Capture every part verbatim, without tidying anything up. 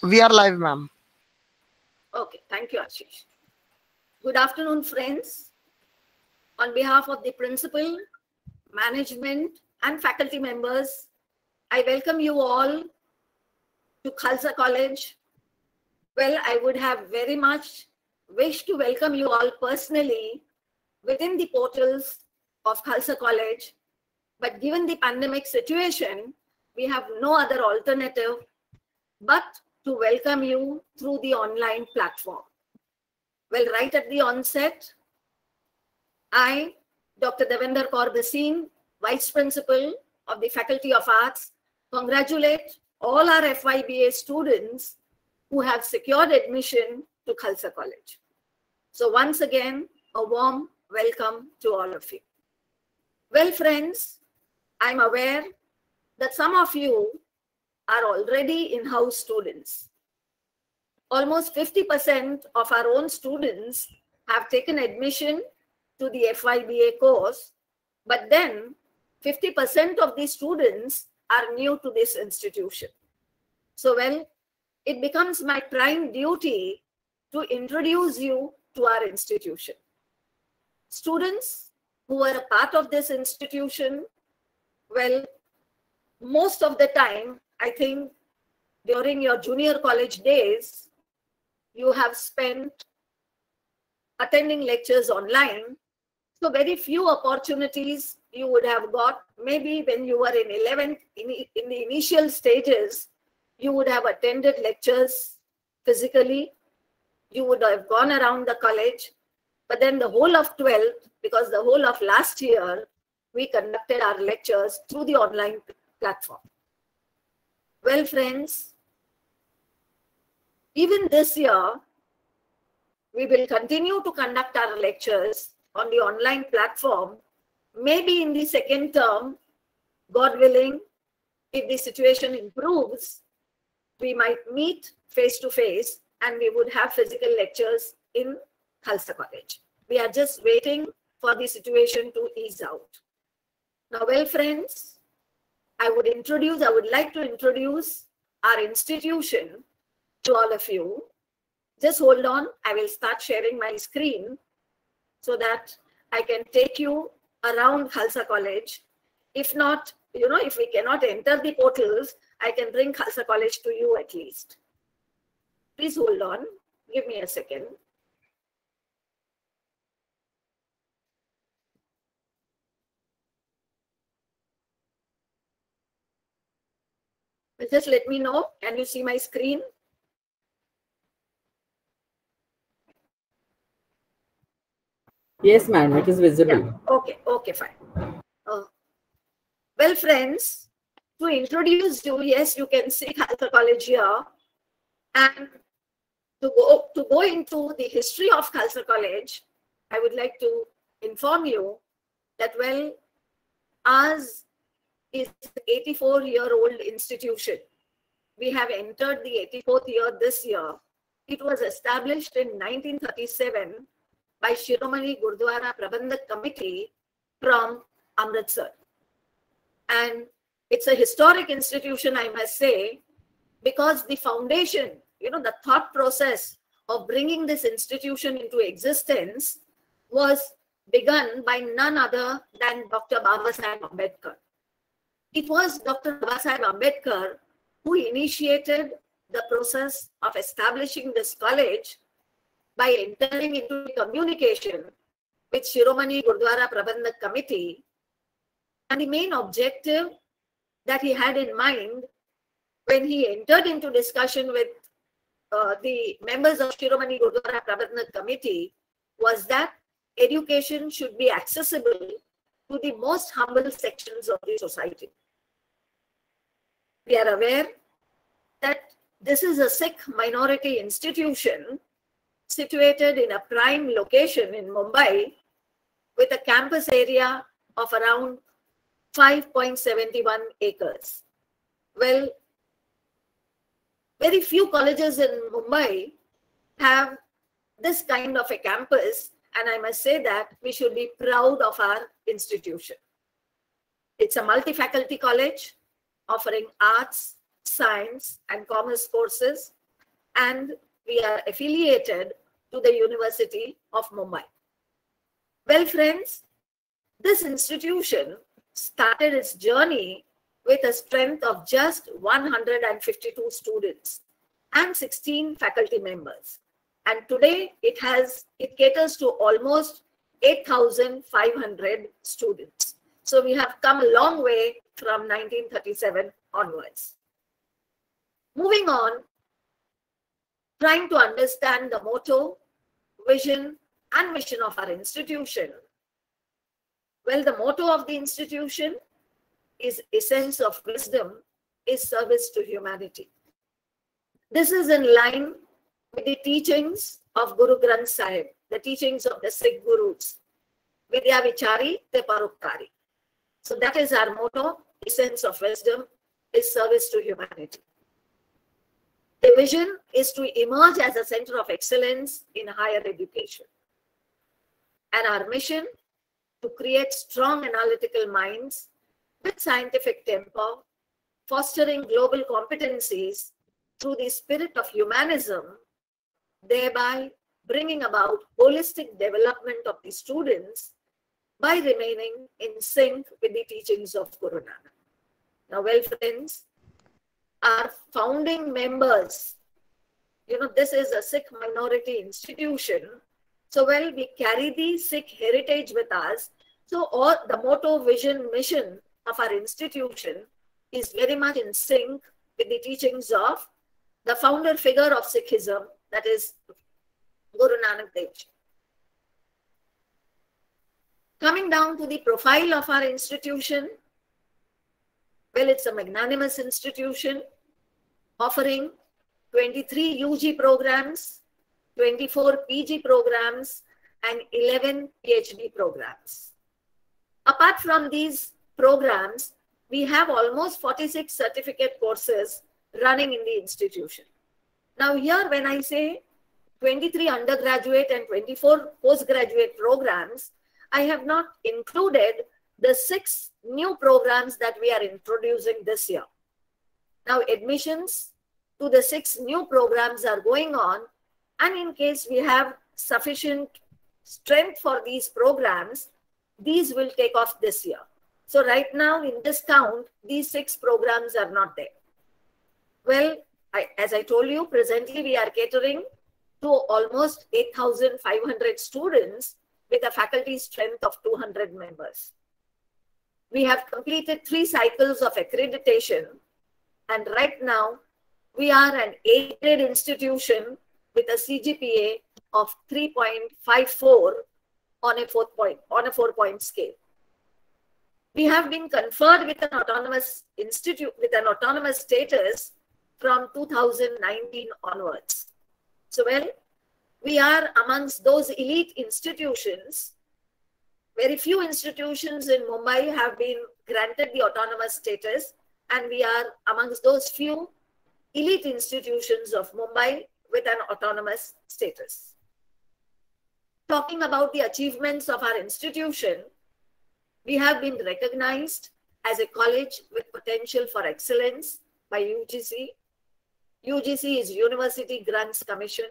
We are live, ma'am. Okay, thank you, Ashish. Good afternoon, friends. On behalf of the principal, management, and faculty members, I welcome you all to Khalsa College. Well, I would have very much wished to welcome you all personally within the portals of Khalsa College, but given the pandemic situation, we have no other alternative but to welcome you through the online platform. Well, right at the onset, I, Doctor Devender Kaur Bhasin, Vice Principal of the Faculty of Arts, congratulate all our F Y B A students who have secured admission to Khalsa College. So once again, a warm welcome to all of you. Well, friends, I'm aware that some of you are already in-house students. Almost fifty percent of our own students have taken admission to the F Y B A course, but then fifty percent of the students are new to this institution. So, well, it becomes my prime duty to introduce you to our institution. Students who are a part of this institution, well, most of the time, I think during your junior college days, you have spent attending lectures online. So very few opportunities you would have got. Maybe when you were in eleventh, in, in the initial stages, you would have attended lectures physically. You would have gone around the college. But then the whole of twelfth, because the whole of last year, we conducted our lectures through the online platform. Well, friends, even this year, we will continue to conduct our lectures on the online platform. Maybe in the second term, God willing, if the situation improves, we might meet face to face and we would have physical lectures in Khalsa College. We are just waiting for the situation to ease out. Now, well, friends, I would introduce, I would like to introduce our institution to all of you. Just hold on, I will start sharing my screen so that I can take you around Khalsa College. If not, you know, if we cannot enter the portals, I can bring Khalsa College to you at least. Please hold on, give me a second. Just let me know, can you see my screen? Yes, ma'am, it is visible. Yeah. Okay, okay, fine. Uh, well, friends, to introduce you, yes, you can see Khalsa College here. And to go, to go into the history of Khalsa College, I would like to inform you that, well, ours is an eighty-four-year-old institution. We have entered the eighty-fourth year this year. It was established in nineteen thirty-seven by Shiromani Gurdwara Prabandhak Committee from Amritsar. And it's a historic institution, I must say, because the foundation, you know, the thought process of bringing this institution into existence was begun by none other than Doctor Babasaheb Ambedkar. It was Doctor Babasaheb Ambedkar who initiated the process of establishing this college by entering into communication with Shiromani Gurdwara Prabandhak Committee. And the main objective that he had in mind when he entered into discussion with uh, the members of Shiromani Gurdwara Prabandhak Committee was that education should be accessible to the most humble sections of the society. We are aware that this is a Sikh minority institution situated in a prime location in Mumbai with a campus area of around five point seven one acres. Well, very few colleges in Mumbai have this kind of a campus, and I must say that we should be proud of our institution. It's a multi-faculty college offering arts, science, and commerce courses and we are affiliated to the University of Mumbai. Well, friends, this institution started its journey with a strength of just one hundred fifty-two students and sixteen faculty members. And today it has, it caters to almost eight thousand five hundred students. So we have come a long way from nineteen thirty-seven onwards. Moving on, trying to understand the motto, vision, and mission of our institution. Well, the motto of the institution is essence of wisdom is service to humanity. This is in line with the teachings of Guru Granth Sahib, the teachings of the Sikh Gurus, Vidya Vichari te Parupkari. So that is our motto, essence of wisdom is service to humanity. The vision is to emerge as a center of excellence in higher education. And our mission, to create strong analytical minds with scientific temper, fostering global competencies through the spirit of humanism, thereby bringing about holistic development of the students by remaining in sync with the teachings of Guru Nanak. Now, well, friends, our founding members, you know, this is a Sikh minority institution. So, well, we carry the Sikh heritage with us. So, all the motto, vision, mission of our institution is very much in sync with the teachings of the founder figure of Sikhism, that is Guru Nanak Dev Ji. Coming down to the profile of our institution, well, it's a magnanimous institution offering twenty-three U G programs, twenty-four P G programs, and eleven P H D programs. Apart from these programs, we have almost forty-six certificate courses running in the institution. Now here, when I say twenty-three undergraduate and twenty-four postgraduate programs, I have not included the six new programs that we are introducing this year. Now, admissions to the six new programs are going on, and in case we have sufficient strength for these programs, these will take off this year. So right now in this count, these six programs are not there. Well, I, as I told you, presently we are catering to almost eight thousand five hundred students with a faculty strength of two hundred members. We have completed three cycles of accreditation, and right now we are an A-grade institution with a C G P A of three point five four on a four point on a four-point scale. We have been conferred with an autonomous institute with an autonomous status from two thousand nineteen onwards. So, well, we are amongst those elite institutions. Very few institutions in Mumbai have been granted the autonomous status, and we are amongst those few elite institutions of Mumbai with an autonomous status. Talking about the achievements of our institution, we have been recognized as a college with potential for excellence by U G C. U G C is University Grants Commission.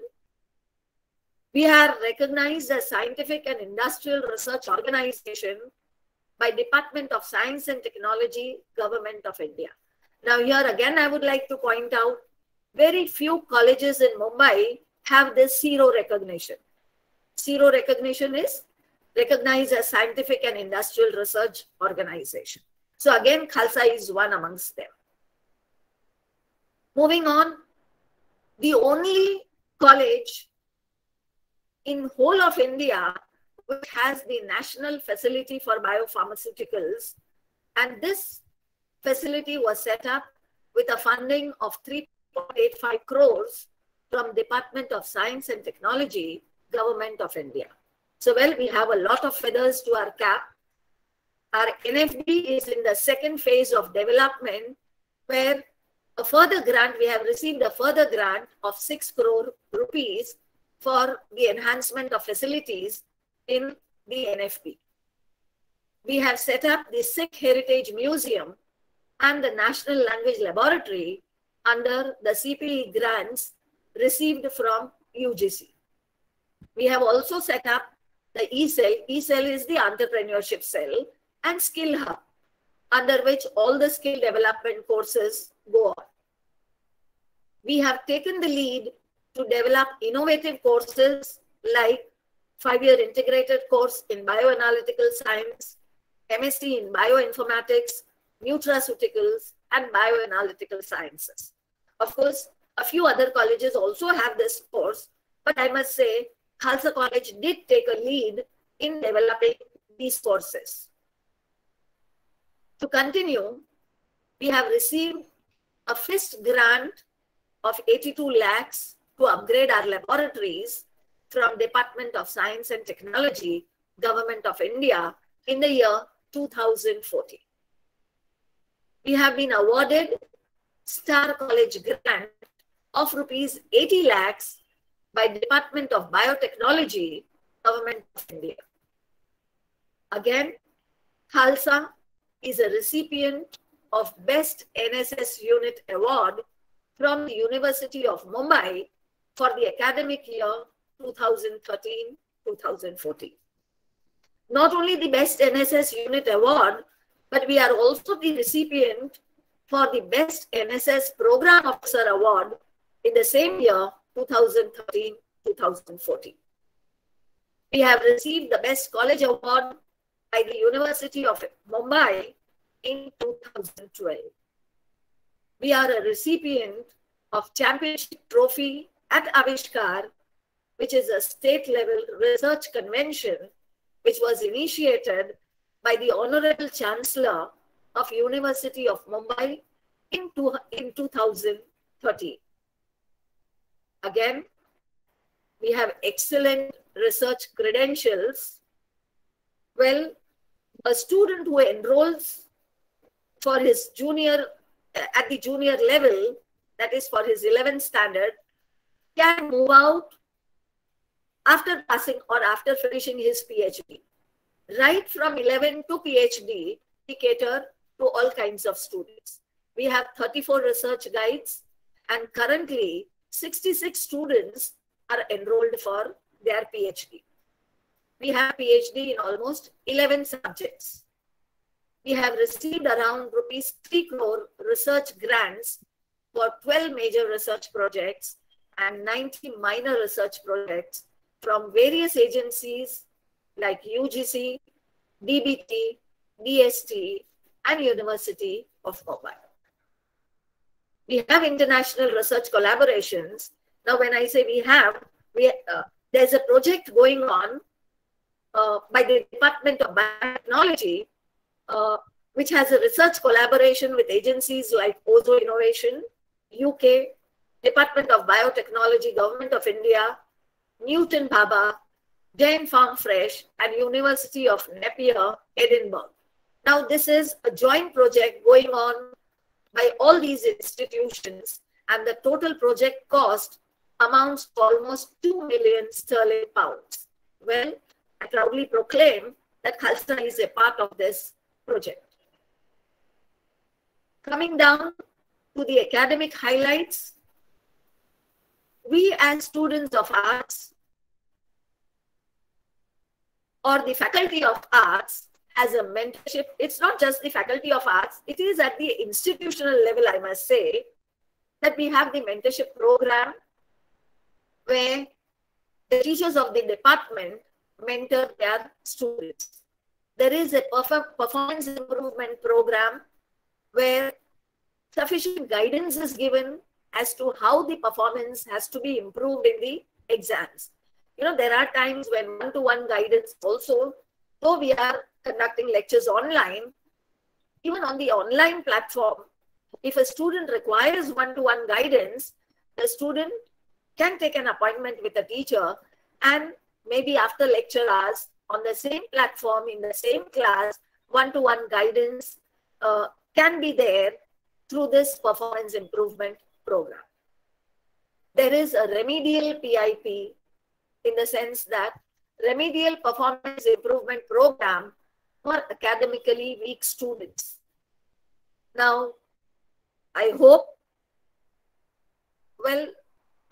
We are recognized as Scientific and Industrial Research Organization by Department of Science and Technology, Government of India. Now here again, I would like to point out, very few colleges in Mumbai have this zero recognition. Zero recognition is recognized as Scientific and Industrial Research Organization. So again, Khalsa is one amongst them. Moving on, the only college in whole of India which has the National Facility for Biopharmaceuticals, and this facility was set up with a funding of three point eight five crores from Department of Science and Technology, Government of India. So, well, we have a lot of feathers to our cap. Our N F D is in the second phase of development, where a further grant, we have received a further grant of six crore rupees for the enhancement of facilities in the N F B. We have set up the Sikh Heritage Museum and the National Language Laboratory under the C P E grants received from U G C. We have also set up the E-Cell. E-Cell is the entrepreneurship cell, and Skill Hub, under which all the skill development courses go on. We have taken the lead to develop innovative courses like five-year integrated course in bioanalytical science, M S c in bioinformatics, nutraceuticals, and bioanalytical sciences. Of course, a few other colleges also have this course, but I must say Khalsa College did take a lead in developing these courses. To continue, we have received a FIST grant of eighty-two lakhs to upgrade our laboratories from Department of Science and Technology, Government of India, in the year two thousand fourteen. We have been awarded Star College grant of rupees eighty lakhs by Department of Biotechnology, Government of India. Again, Khalsa is a recipient of Best N S S Unit Award from the University of Mumbai for the academic year two thousand thirteen to two thousand fourteen. Not only the Best N S S Unit Award, but we are also the recipient for the Best N S S Program Officer Award in the same year, two thousand thirteen to two thousand fourteen. We have received the Best College Award by the University of Mumbai in two thousand twelve. We are a recipient of Championship Trophy at Avishkar, which is a state-level research convention which was initiated by the Honorable Chancellor of University of Mumbai in, two, in two thousand thirteen. Again, we have excellent research credentials. Well, a student who enrolls for his junior, at the junior level, that is for his eleventh standard, can move out after passing or after finishing his PhD. Right from eleven to PhD, we cater to all kinds of students. We have thirty-four research guides, and currently sixty-six students are enrolled for their PhD. We have PhD in almost eleven subjects. We have received around rupees three crore research grants for twelve major research projects and ninety minor research projects from various agencies like U G C, D B T, D S T, and University of Mumbai. We have international research collaborations. Now, when I say we have, we, uh, there's a project going on uh, by the Department of Biotechnology, uh, which has a research collaboration with agencies like Ozo Innovation, U K, Department of Biotechnology, Government of India, Newton Bhabha, Jain Farm Fresh, and University of Napier, Edinburgh. Now, this is a joint project going on by all these institutions, and the total project cost amounts to almost two million sterling pounds. Well, I proudly proclaim that Khalsa is a part of this project. Coming down to the academic highlights, we as students of arts or the Faculty of Arts as a mentorship, it's not just the Faculty of Arts, it is at the institutional level, I must say, that we have the mentorship program where the teachers of the department mentor their students. There is a performance improvement program where sufficient guidance is given as to how the performance has to be improved in the exams. You know, there are times when one-to-one guidance also, though we are conducting lectures online, even on the online platform, if a student requires one-to-one guidance, the student can take an appointment with a teacher, and maybe after lecture hours on the same platform, in the same class, one-to-one guidance uh, can be there through this performance improvement program. There is a remedial P I P in the sense that remedial performance improvement program for academically weak students. Now, I hope, well,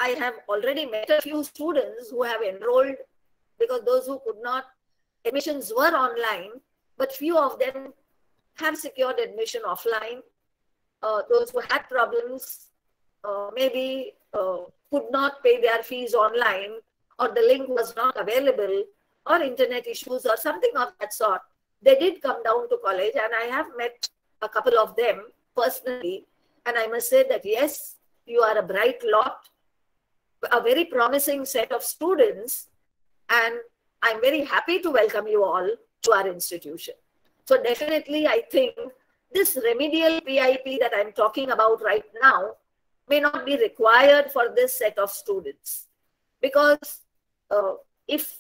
I have already met a few students who have enrolled, because those who could not, admissions were online, but few of them have secured admission offline. Uh, those who had problems, uh, maybe uh, could not pay their fees online, or the link was not available, or internet issues or something of that sort. They did come down to college, and I have met a couple of them personally. And I must say that, yes, you are a bright lot, a very promising set of students, and I'm very happy to welcome you all to our institution. So definitely, I think this remedial P I P that I'm talking about right now may not be required for this set of students, because uh, if,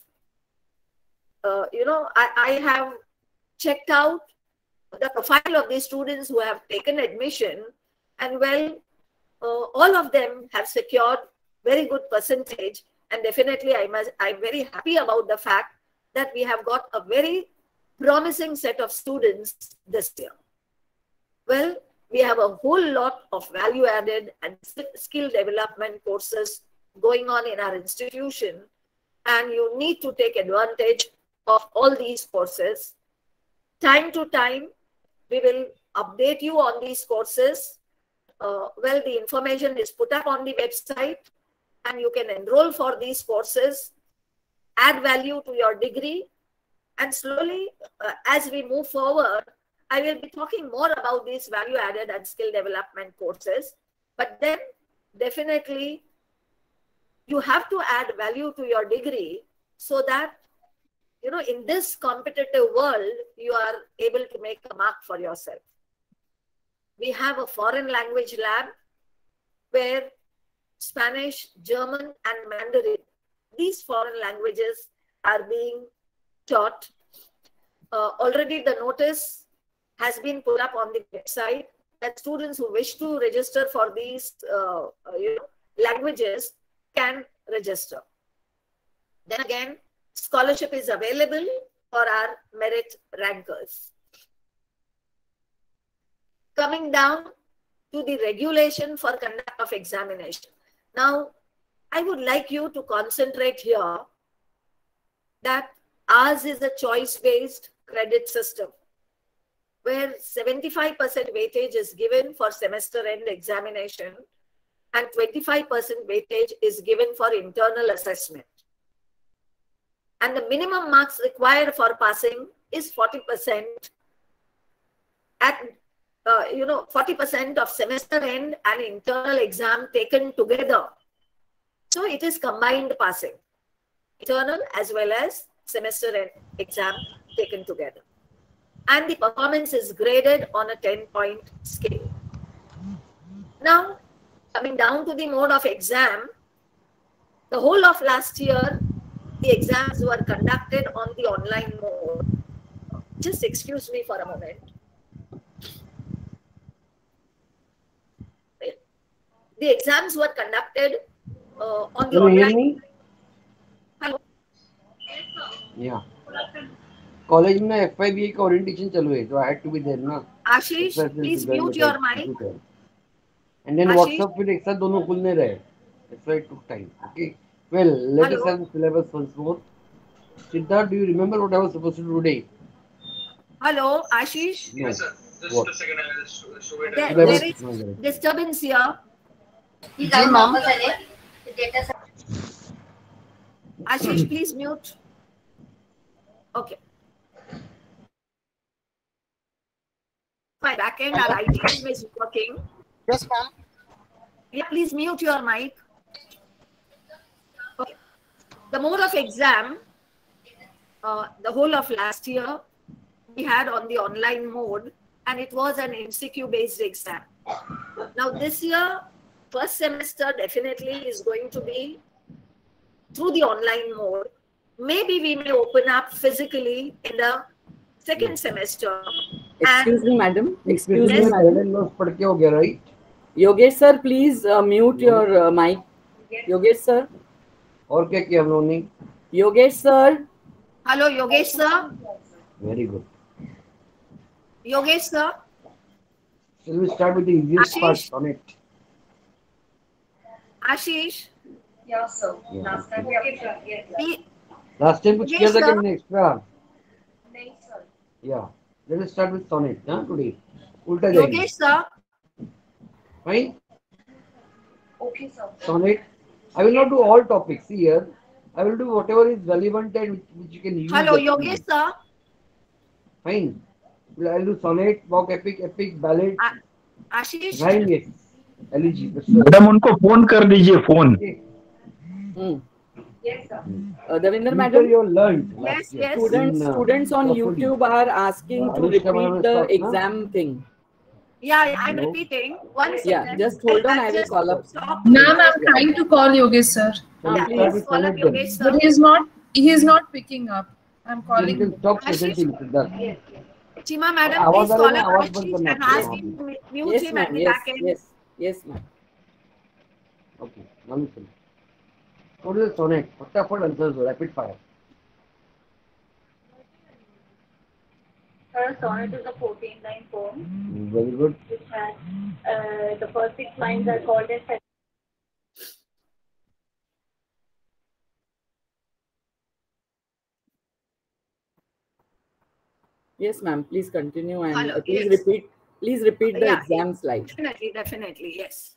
uh, you know, I, I have checked out the profile of these students who have taken admission, and well, uh, all of them have secured very good percentage, and definitely I must, I'm very happy about the fact that we have got a very promising set of students this year. Well, we have a whole lot of value added and skill development courses going on in our institution, and you need to take advantage of all these courses. Time to time, we will update you on these courses. Uh, well, the information is put up on the website, and you can enroll for these courses, add value to your degree, and slowly, uh, as we move forward, I will be talking more about these value added and skill development courses. But then definitely you have to add value to your degree so that, you know, in this competitive world, you are able to make a mark for yourself. We have a foreign language lab where Spanish, German, and Mandarin, these foreign languages are being taught. Uh, already the notice has been put up on the website that students who wish to register for these uh, you know, languages can register. Then again, scholarship is available for our merit rankers. Coming down to the regulation for conduct of examination. Now, I would like you to concentrate here that ours is a choice-based credit system, where seventy-five percent weightage is given for semester end examination and twenty-five percent weightage is given for internal assessment. And the minimum marks required for passing is forty percent at, uh, you know, forty percent of semester end and internal exam taken together. So it is combined passing, internal as well as semester end exam taken together. And the performance is graded on a ten point scale. Now, coming down to the mode of exam, the whole of last year, the exams were conducted on the online mode. Just excuse me for a moment. The exams were conducted uh, on the Can online. you hear me? Hello. Yeah. College में F I B A का orientation चालू है, so I had to be there ना. Ashish, please mute your mic. And then Ashish. WhatsApp फिर एक साथ दोनों खुल नहीं रहे. That's why it took time. Okay. Well, let us have the syllabus once more. Siddharth, do you remember what I was supposed to do today? Hello, Ashish. No. Yes, sir. Just What? a second, I'll just show it. There, there is disturbance here. Ashish, please mute. Okay. My backend, our I T team is working. Yes, ma'am. Yeah, please mute your mic. Okay. The mode of exam, uh, the whole of last year, we had on the online mode, and it was an M C Q-based exam. Now this year, first semester definitely is going to be through the online mode. Maybe we may open up physically in the second semester. Excuse me, madam. Excuse Yes. me, madam. Loss पढ़ के हो गया, right? Yogesh sir, please uh, mute your uh, mic. Yogesh sir. और क्या किया हम लोगों ने? Yogesh sir. Hello, Yogesh sir. Very good. Yogesh sir. Shall we start with the easiest Ashish? part on it? Ashish. Yeah, sir. Yeah, Last time okay. we have done. Yes, sir. P- Last time कुछ Yogesh किया था कि sir. हमने extra? नहीं, sir. Yeah. Let us start with sonnet. Huh? Today. उल्टा जाएंगे. Yogesh sir. Fine. Okay, sir. Sonnet. I will not do all topics. See here. I will do whatever is relevant and which, which you can use. Hello, actually. Yogesh sir. Fine. I will do sonnet, mock epic, epic, ballad. A- Ashish. गाएंगे. Elegy. Madam उनको phone कर दीजिए phone. Okay. Hmm. Yes, sir. Uh, Davinder Future madam, you learned. Yes, last year yes. students in, uh, students on Hopefully. YouTube are asking to Anushka madam repeat has the talked, no? exam thing. Yeah, I'm Hello? repeating. One Yeah, second. just hold on, I'll I will just call up. stop. Ma'am, I'm trying to call Yogesh sir, Can we Ah, start please with Call up sonnet then? Yogesh sir. but he is not. He is not picking up. I'm You calling can him. stop Ashish. presenting. Siddharth. Chima madam, आवाज please आ रहा call है ना? up आवाज बंद Ashish करना and आपको. ask him to mute Yes, him at ma'am. the Yes, back end. yes, yes, ma'am. Okay. Now listen. What is a sonnet? फटाफट answers rapid fire. Sir, sonnet is a fourteen-line poem Very good. which has uh, the first six lines are called as Yes, ma'am. Please continue and Hello, uh, please yes. repeat. Please repeat the Yeah, exam slide. Definitely, definitely, yes.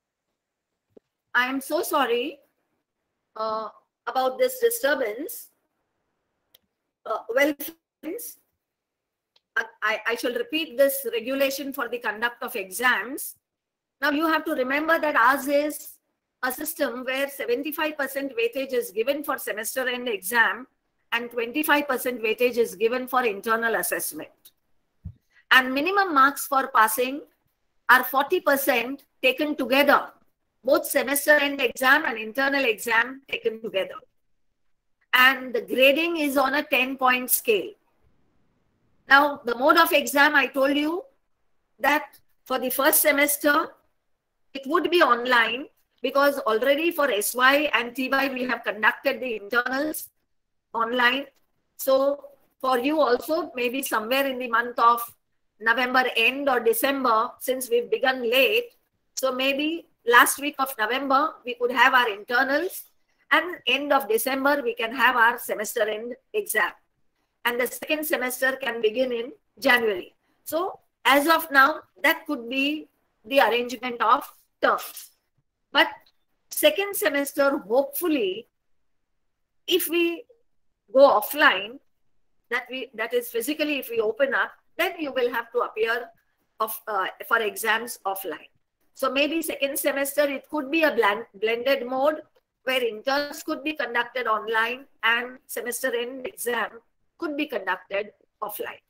I am so sorry uh, about this disturbance. Uh, well, friends, I, I I shall repeat this regulation for the conduct of exams. Now you have to remember that ours is a system where seventy-five percent weightage is given for semester end exam and twenty-five percent weightage is given for internal assessment. And minimum marks for passing are forty percent taken together, both semester end exam and internal exam taken together. And the grading is on a ten point scale. Now, the mode of exam, I told you that for the first semester, it would be online because already for S Y and T Y, we have conducted the internals online. So for you also, maybe somewhere in the month of November end or December, since we've begun late, so maybe last week of November, we could have our internals, and end of December, we can have our semester end exam. And the second semester can begin in January. So as of now, that could be the arrangement of terms. But second semester, hopefully, if we go offline, that we that is physically, if we open up, then you will have to appear of uh, for exams offline. So maybe second semester, it could be a blend, blended mode where interns could be conducted online and semester end exam could be conducted offline.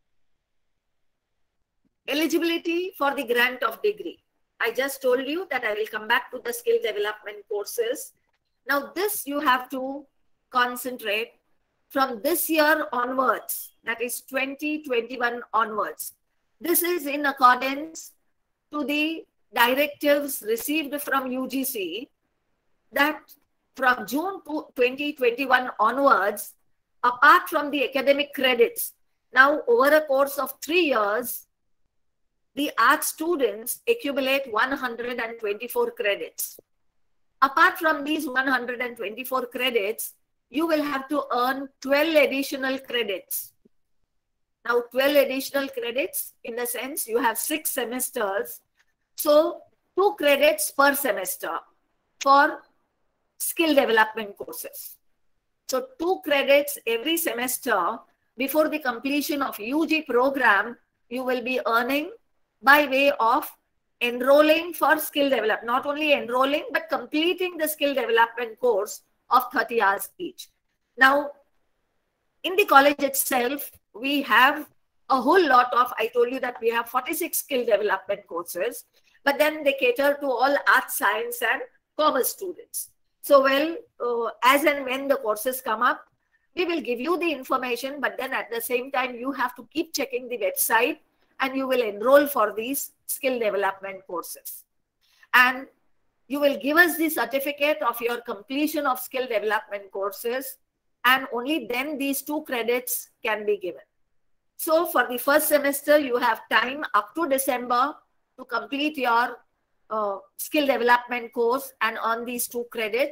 Eligibility for the grant of degree. I just told you that I will come back to the skill development courses. Now this you have to concentrate from this year onwards, that is twenty twenty-one onwards. This is in accordance to the directives received from U G C that from June twenty twenty-one onwards, apart from the academic credits, now over a course of three years, the art students accumulate one hundred twenty-four credits. Apart from these one hundred twenty-four credits, you will have to earn twelve additional credits. Now, twelve additional credits, in the sense you have six semesters. So, two credits per semester for skill development courses. So, two credits every semester before the completion of U G program, you will be earning by way of enrolling for skill development, not only enrolling, but completing the skill development course of thirty hours each. Now, in the college itself, we have a whole lot of, I told you that we have forty-six skill development courses, but then they cater to all arts, science, and commerce students. So, well, uh, as and when the courses come up, we will give you the information, but then at the same time, you have to keep checking the website and you will enroll for these skill development courses. And you will give us the certificate of your completion of skill development courses, and only then these two credits can be given. So for the first semester, you have time up to December to complete your uh, skill development course and earn these two credits.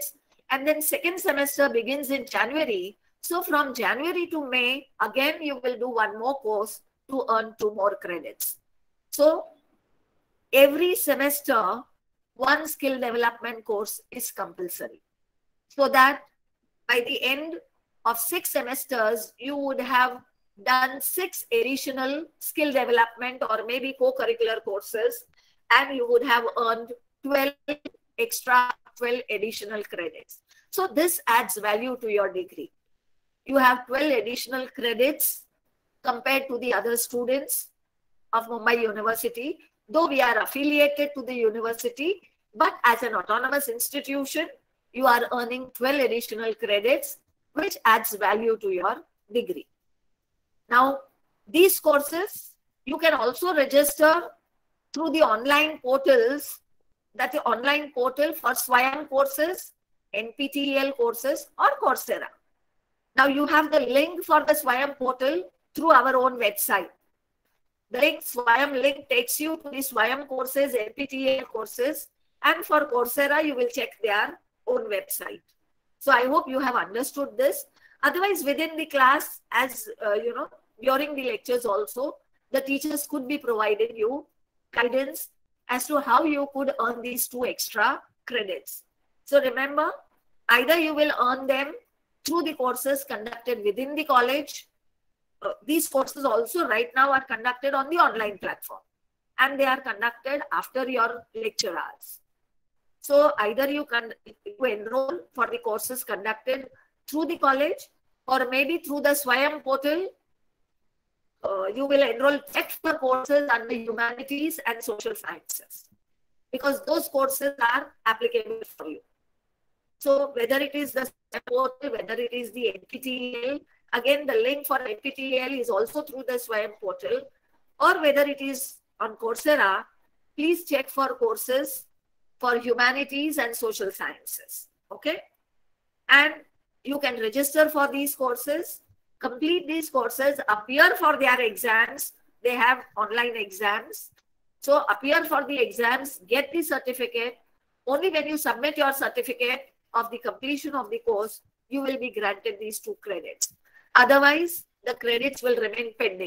And then second semester begins in January. So from January to May, again, you will do one more course to earn two more credits. So every semester, one skill development course is compulsory. So that by the end of six semesters, you would have done six additional skill development or maybe co-curricular courses, and you would have earned twelve extra, twelve additional credits. So this adds value to your degree. You have twelve additional credits compared to the other students of Mumbai University, though we are affiliated to the university, but as an autonomous institution, you are earning twelve additional credits, which adds value to your degree. Now, these courses, you can also register through the online portals, that the online portal for SWAYAM courses, N P T E L courses, or Coursera. Now, you have the link for the SWAYAM portal through our own website. The link, SWAYAM link takes you to the SWAYAM courses, N P T E L courses, and for Coursera, you will check their own website. So I hope you have understood this. Otherwise, within the class, as uh, you know, during the lectures also, the teachers could be providing you guidance as to how you could earn these two extra credits. So remember, either you will earn them through the courses conducted within the college. Uh, these courses also right now are conducted on the online platform, and they are conducted after your lecture hours. So either you can you enroll for the courses conducted through the college, or maybe through the SWAYAM portal, uh, you will enroll check for courses under humanities and social sciences, because those courses are applicable for you. So whether it is the SWAYAM portal, whether it is the N P T E L, again the link for N P T E L is also through the SWAYAM portal, or whether it is on Coursera, please check for courses for humanities and social sciences. Okay? And you can register for these courses, complete these courses, appear for their exams. They have online exams. So appear for the exams, get the certificate. Only when you submit your certificate of the completion of the course, you will be granted these two credits. Otherwise, the credits will remain pending.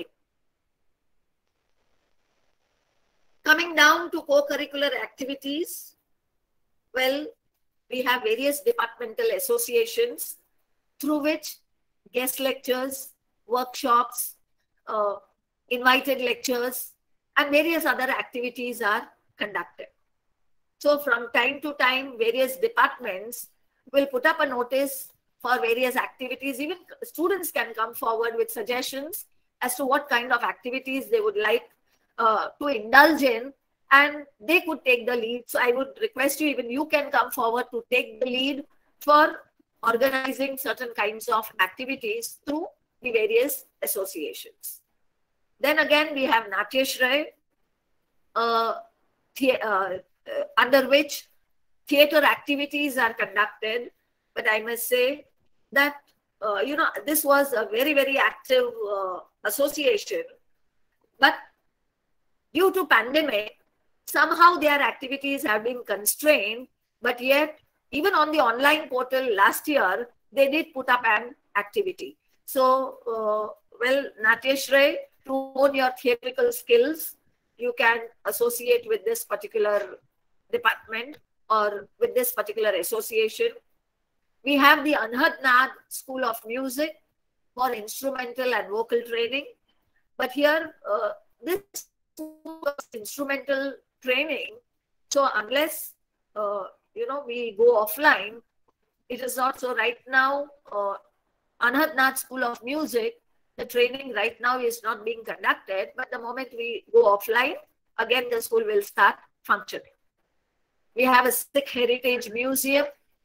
Coming down to co-curricular activities, well, we have various departmental associations through which guest lectures, workshops, uh, invited lectures, and various other activities are conducted. So from time to time, various departments will put up a notice for various activities. Even students can come forward with suggestions as to what kind of activities they would like uh, to indulge in, and they could take the lead. So I would request you, even you can come forward to take the lead for organizing certain kinds of activities through the various associations. Then again, we have Natyashree, uh, the, uh, uh, under which theatre activities are conducted. But I must say that, uh, you know, this was a very, very active uh, association. But due to pandemic, somehow their activities have been constrained, but yet even on the online portal last year, they did put up an activity. So, uh, well, Natyashree, to hone your theatrical skills, you can associate with this particular department or with this particular association. We have the Anhat Naad School of Music for instrumental and vocal training. But here, uh, this instrumental training, so unless, uh, you know, we go offline, it is not. So right now, uh, Anhat Naad School of Music, the training right now is not being conducted, but the moment we go offline, again the school will start functioning. We have a Sikh Heritage Museum,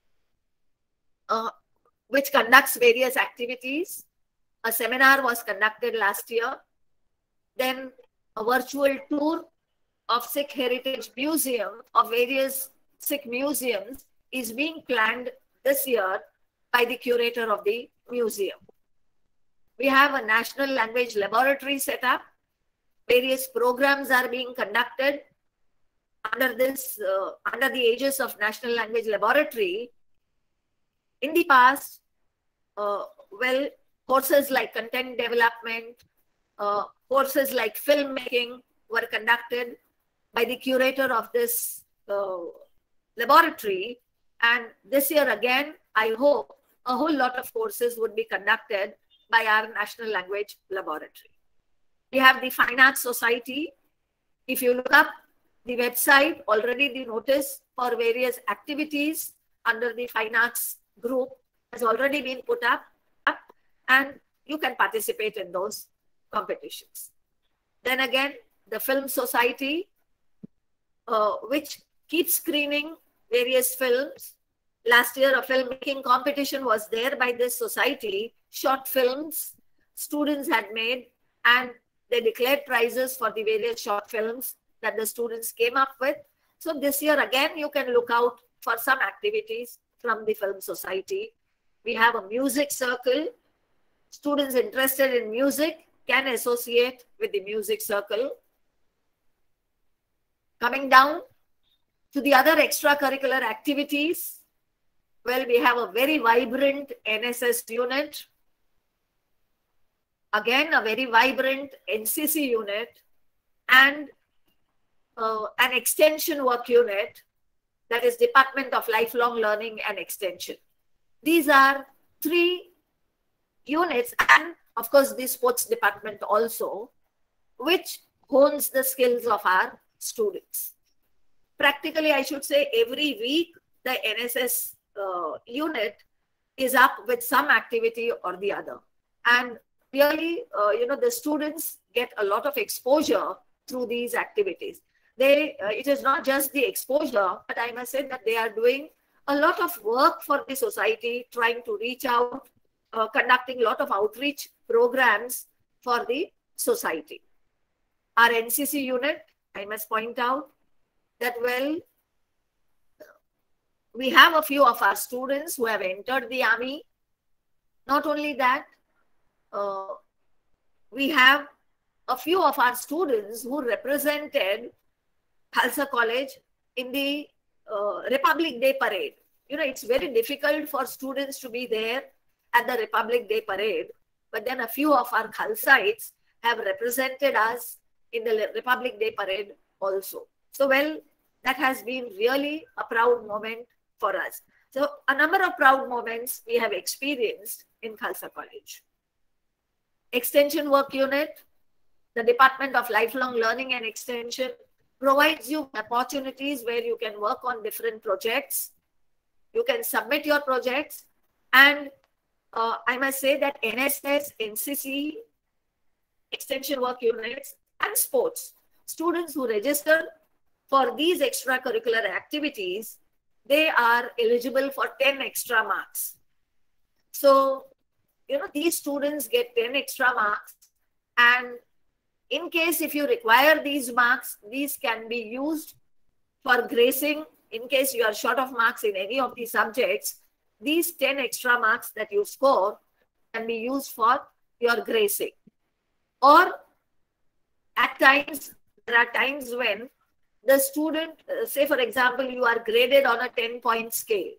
uh, which conducts various activities. A seminar was conducted last year. Then a virtual tour of Sikh Heritage Museum, of various Sikh museums, is being planned this year by the curator of the museum. We have a National Language Laboratory set up. Various programs are being conducted under this, uh, under the aegis of National Language Laboratory. in the past, uh, well, courses like content development, uh, courses like filmmaking were conducted by the curator of this uh, laboratory. And this year again, I hope a whole lot of courses would be conducted by our National Language Laboratory. We have the Fine Arts Society. If you look up the website, already the notice for various activities under the Fine Arts group has already been put up, up and you can participate in those competitions. Then again, the Film Society, uh, which keeps screening various films. Last year, a filmmaking competition was there by this society. Short films students had made, and they declared prizes for the various short films that the students came up with. So this year, again, you can look out for some activities from the Film Society. We have a music circle. Students interested in music can associate with the music circle. Coming down to the other extracurricular activities, well, we have a very vibrant N S S unit. Again, a very vibrant N C C unit and uh, an extension work unit, that is Department of Lifelong Learning and Extension. These are three units, and of course the sports department also, which hones the skills of our students. Practically, I should say every week the N S S uh, unit is up with some activity or the other. And really, uh, you know, the students get a lot of exposure through these activities. They, uh, it is not just the exposure, but I must say that they are doing a lot of work for the society, trying to reach out, uh, conducting a lot of outreach programs for the society. Our N C C unit, I must point out that, well, we have a few of our students who have entered the army. Not only that, uh, we have a few of our students who represented Khalsa College in the uh, Republic Day Parade. You know, it's very difficult for students to be there at the Republic Day Parade, but then a few of our Khalsaites have represented us in the Republic Day Parade also. So, well, that has been really a proud moment for us. So, a number of proud moments we have experienced in Khalsa College. Extension work unit, the Department of Lifelong Learning and Extension provides you opportunities where you can work on different projects. You can submit your projects, and uh, I must say that N S S, N C C, extension work units and sports, students who register for these extracurricular activities, they are eligible for ten extra marks. So, you know, these students get ten extra marks, and in case if you require these marks, these can be used for gracing. In case you are short of marks in any of these subjects, these ten extra marks that you score can be used for your gracing. Or at times, there are times when the student, uh, say for example, you are graded on a ten point scale.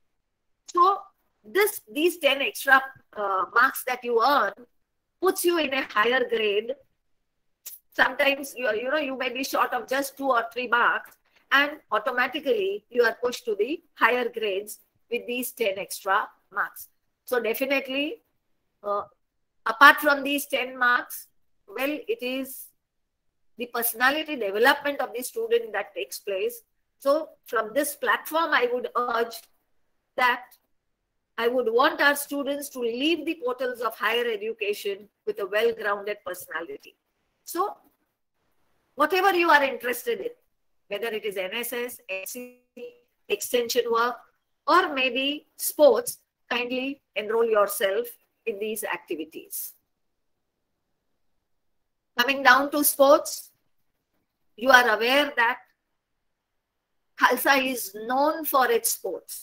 So this, these ten extra uh, marks that you earn puts you in a higher grade. Sometimes you, are, you know, you may be short of just two or three marks, and automatically you are pushed to the higher grades with these ten extra marks. So definitely, uh, apart from these ten marks, well, it is the personality development of the student that takes place. So from this platform, I would urge that I would want our students to leave the portals of higher education with a well-grounded personality. So whatever you are interested in, whether it is N S S, N C C, extension work, or maybe sports, kindly enroll yourself in these activities. Coming down to sports, you are aware that Khalsa is known for its sports.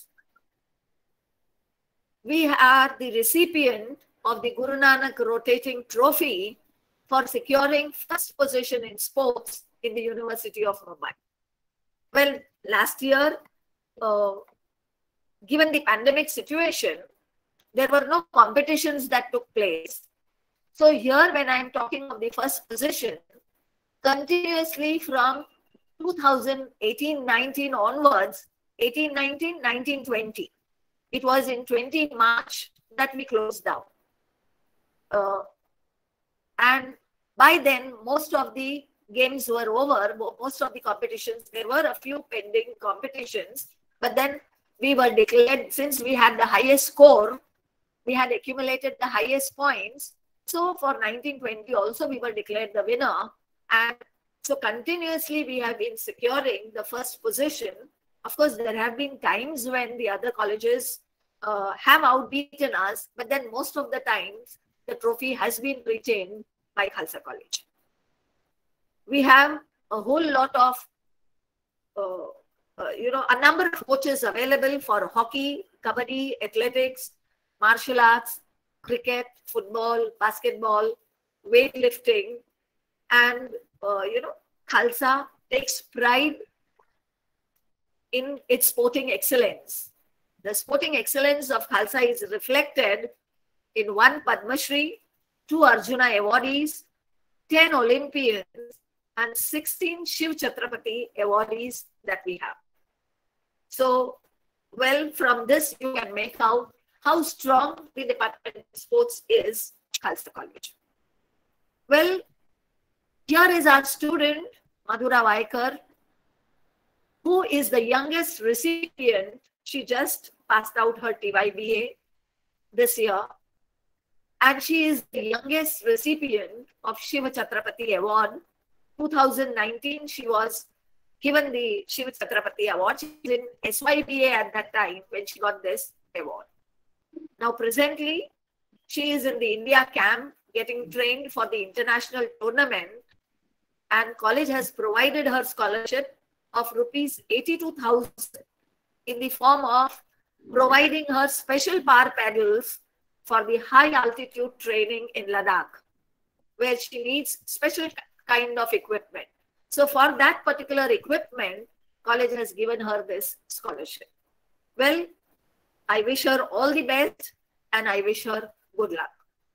We are the recipient of the Guru Nanak Rotating Trophy for securing first position in sports in the University of Mumbai. Well, last year, uh, given the pandemic situation, there were no competitions that took place. So here, when I'm talking of the first position, continuously from two thousand eighteen nineteen onwards, eighteen nineteen, nineteen twenty, it was in twenty March that we closed down. Uh, and by then, most of the games were over, most of the competitions, there were a few pending competitions, but then we were declared, since we had the highest score, we had accumulated the highest points. So for nineteen twenty also, we were declared the winner. And so continuously, we have been securing the first position. Of course, there have been times when the other colleges uh, have outbeaten us, but then most of the times, the trophy has been retained by Khalsa College. We have a whole lot of, uh, uh, you know, a number of coaches available for hockey, kabaddi, athletics, martial arts, cricket, football, basketball, weightlifting, and, uh, you know, Khalsa takes pride in its sporting excellence. The sporting excellence of Khalsa is reflected in one Padma Shri, two Arjuna awardees, ten Olympians, and sixteen Shiv Chhatrapati awardees that we have. So, well, from this you can make out how strong the Department of Sports is, Khalsa College. Well, here is our student, Madhura Vaikar, who is the youngest recipient. She just passed out her T Y B A this year. And she is the youngest recipient of Shiva Chhatrapati Award. two thousand nineteen, she was given the Shiva Chhatrapati Award. She was in S Y B A at that time when she got this award. Now, presently, she is in the India camp getting trained for the international tournament, and college has provided her scholarship of rupees eighty-two thousand in the form of providing her special power paddles for the high altitude training in Ladakh, where she needs special kind of equipment. So for that particular equipment, college has given her this scholarship. Well, I wish her all the best and I wish her good luck.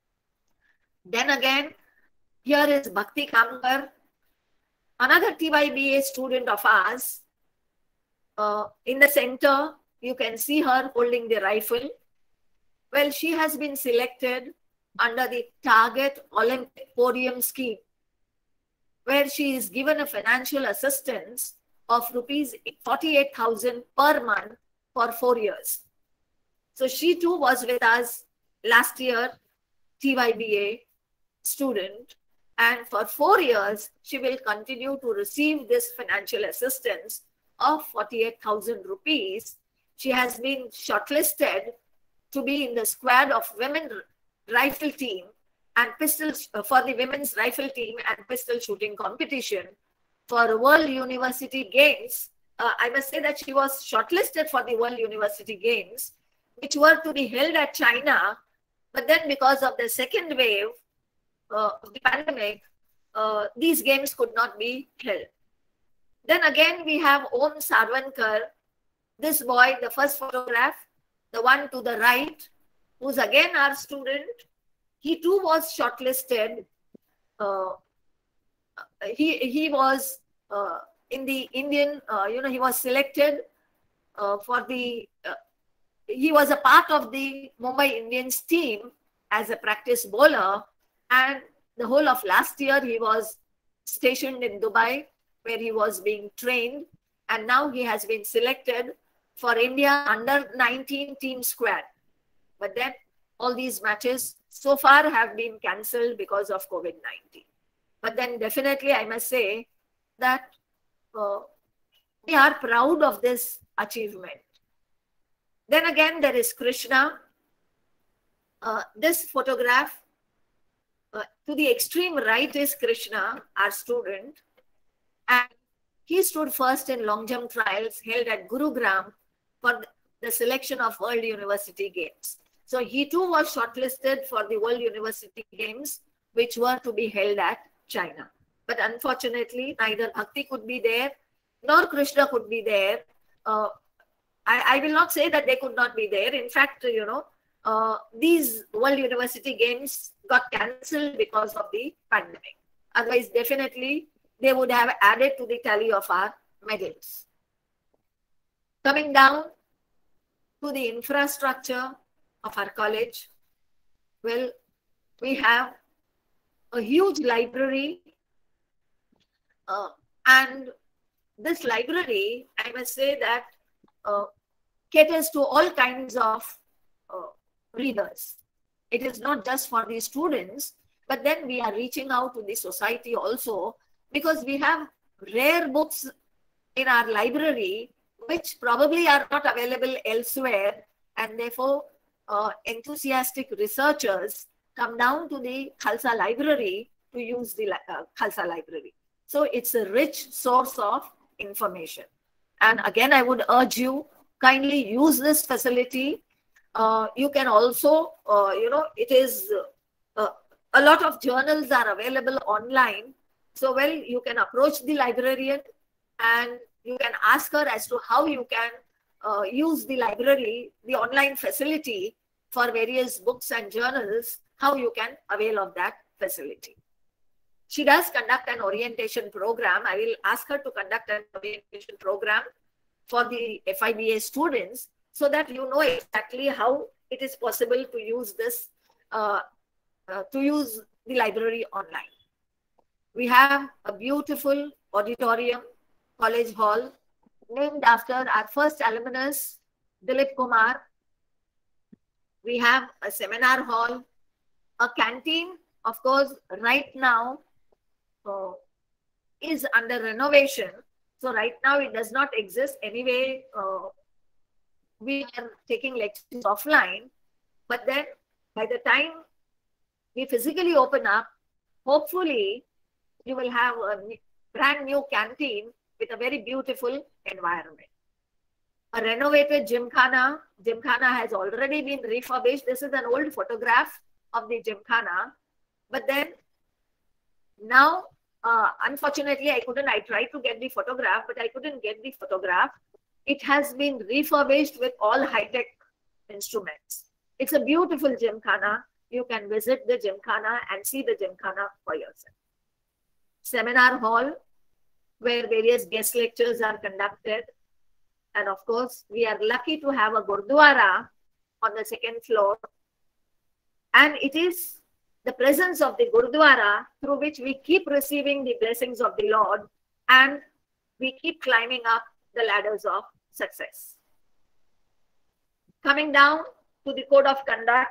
Then again, here is Bhakti Kamkar, another T Y B A student of ours. Uh, in the center, you can see her holding the rifle. Well, she has been selected under the Target Olympic Podium Scheme, where she is given a financial assistance of rupees forty-eight thousand per month for four years. So she too was with us last year, T Y B A student, and for four years, she will continue to receive this financial assistance of forty-eight thousand rupees. She has been shortlisted to be in the squad of women rifle team and pistols uh, for the women's rifle team and pistol shooting competition for World University Games. Uh, I must say that she was shortlisted for the World University Games, which were to be held at China, but then because of the second wave uh, of the pandemic, uh, these games could not be held. Then again, we have Om Sarvankar, this boy, the first photograph, the one to the right, who's again our student. He too was shortlisted. Uh, he, he was uh, in the Indian, uh, you know, he was selected uh, for the, uh, he was a part of the Mumbai Indians team as a practice bowler. And the whole of last year, he was stationed in Dubai, where he was being trained. And now he has been selected for India under nineteen team squad. But then all these matches so far have been cancelled because of COVID nineteen. But then definitely I must say that uh, we are proud of this achievement. Then again, there is Krishna. Uh, this photograph, uh, to the extreme right is Krishna, our student. And he stood first in long jump trials held at Gurugram for the selection of World University Games. So he too was shortlisted for the World University Games, which were to be held at China. But unfortunately, neither Bhakti could be there, nor Krishna could be there. Uh, I, I will not say that they could not be there. In fact, you know, uh, these World University Games got cancelled because of the pandemic. Otherwise, definitely, they would have added to the tally of our medals. Coming down to the infrastructure of our college, well, we have a huge library, uh, and this library, I must say that uh, caters to all kinds of uh, readers. It is not just for the students, but then we are reaching out to the society also, because we have rare books in our library which probably are not available elsewhere, and therefore uh, enthusiastic researchers come down to the Khalsa library to use the uh, Khalsa library. So it's a rich source of information. And again, I would urge you, kindly use this facility. Uh, you can also, uh, you know, it is, uh, a lot of journals are available online. So, well, you can approach the librarian and you can ask her as to how you can uh, use the library, the online facility for various books and journals, how you can avail of that facility. She does conduct an orientation program. I will ask her to conduct an orientation program for the F I B A students, so that you know exactly how it is possible to use this, uh, uh, to use the library online. We have a beautiful auditorium, college hall, named after our first alumnus, Dilip Kumar. We have a seminar hall, a canteen, of course, right now uh, is under renovation. So right now it does not exist anyway. Uh, we are taking lectures offline, but then by the time we physically open up, hopefully you will have a brand new canteen with a very beautiful environment. A renovated gymkhana. Gymkhana has already been refurbished. This is an old photograph of the gymkhana. But then now, uh, unfortunately, I couldn't, I tried to get the photograph, but I couldn't get the photograph. It has been refurbished with all high-tech instruments. It's a beautiful gymkhana. You can visit the gymkhana and see the gymkhana for yourself. Seminar hall, where various guest lectures are conducted. And of course, we are lucky to have a Gurdwara on the second floor. And it is the presence of the Gurdwara through which we keep receiving the blessings of the Lord, and we keep climbing up the ladders of success. Coming down to the code of conduct.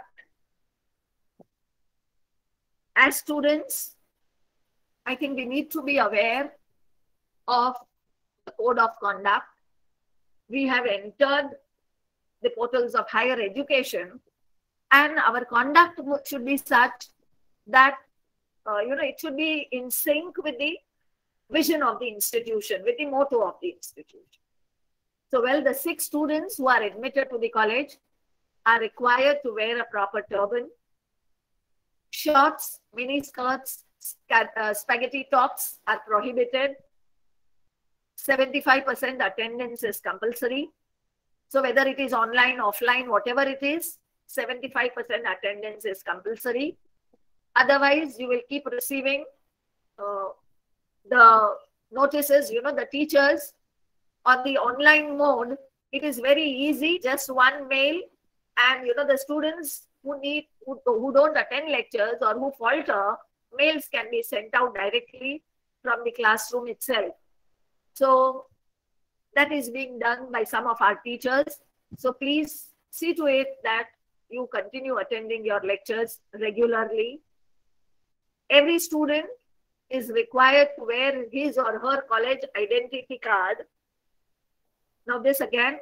As students, I think we need to be aware of the code of conduct. We have entered the portals of higher education, and our conduct should be such that, uh, you know, it should be in sync with the vision of the institution, with the motto of the institution. So, well, the six students who are admitted to the college are required to wear a proper turban. Shorts, mini skirts, uh, spaghetti tops are prohibited. seventy-five percent attendance is compulsory. So whether it is online, offline, whatever it is, seventy-five percent attendance is compulsory. Otherwise, you will keep receiving uh, the notices, you know, the teachers on the online mode. It is very easy, just one mail, and, you know, the students who need, who, who don't attend lectures or who falter, mails can be sent out directly from the classroom itself. So that is being done by some of our teachers. So please see to it that you continue attending your lectures regularly. Every student is required to wear his or her college identity card. Now this again,